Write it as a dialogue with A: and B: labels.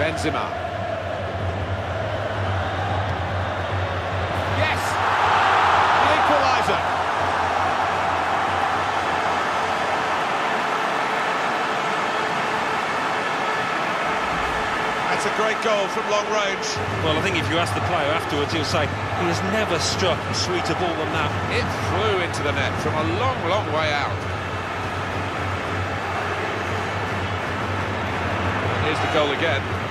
A: Benzema. Yes! The equaliser. That's a great goal from long range.
B: Well, I think if you ask the player afterwards, he'll say he has never struck a sweeter ball than that.
A: It flew into the net from a long, long way out. Here's the goal again.